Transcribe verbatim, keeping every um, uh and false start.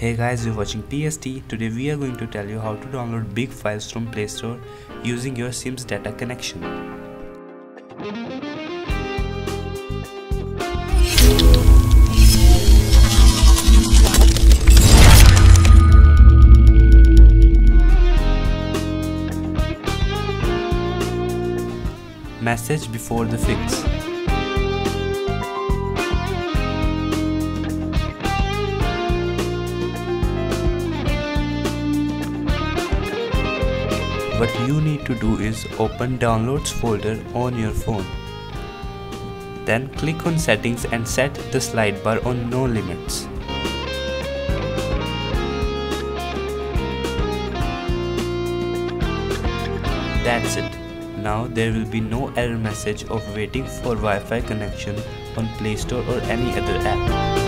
Hey guys, you're watching T S T. Today we are going to tell you how to download big files from Play Store using your SIM's data connection. Message before the fix. What you need to do is open Downloads folder on your phone. Then click on Settings and set the slide bar on No Limits. That's it. Now there will be no error message of waiting for Wi-Fi connection on Play Store or any other app.